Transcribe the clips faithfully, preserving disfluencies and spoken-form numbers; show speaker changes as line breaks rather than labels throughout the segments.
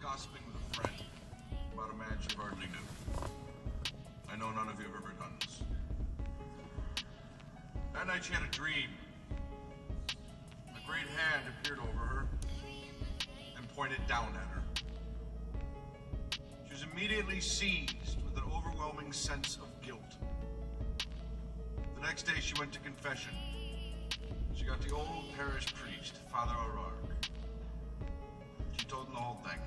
gossiping with a friend about a man she hardly knew. I know none of you have ever done this. That night she had a dream. A great hand appeared over her and pointed down at her. She was immediately seized with an overwhelming sense of guilt. The next day she went to confession. She got the old parish priest, Father O'Rourke. She told him the whole thing.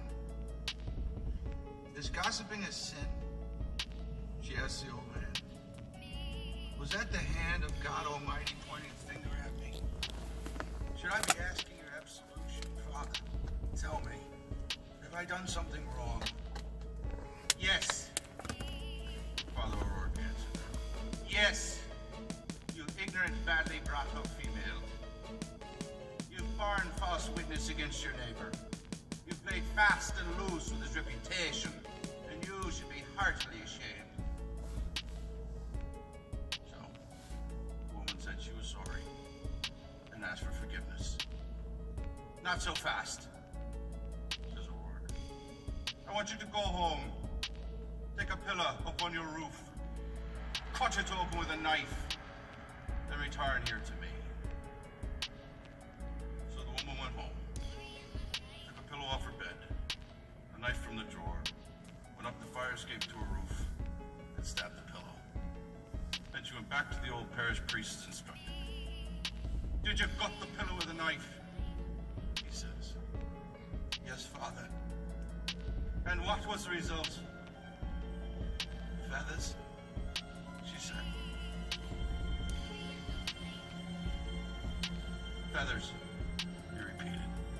Is gossiping a sin? She asked the old man. Was that the hand of God Almighty pointing a finger at me? Should I be asking your absolution, Father? Tell me, have I done something wrong? Yes, Father O'Rourke answered her. Yes, you ignorant, badly brought up female. You've borne false witness against your neighbor. You've played fast and loose with his reputation, and you should be heartily ashamed. So, the woman said she was sorry and asked for forgiveness. Not so fast, says O'Rourke. I want you to go home. Take a pillar up on your roof. Cut it open with a knife. Then return here to me. So the woman went home. Took a pillow off her bed. A knife from the drawer. Went up the fire escape to her roof. And stabbed the pillow. Then she went back to the old parish priest's instructor. Did you gut the pillow with a knife? He says. Yes, Father. And what was the result? Feathers, she said. Feathers, he repeated.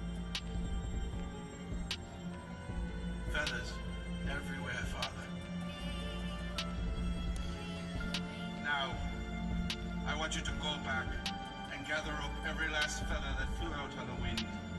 Feathers everywhere, Father. Now, I want you to go back and gather up every last feather that flew out on the wind.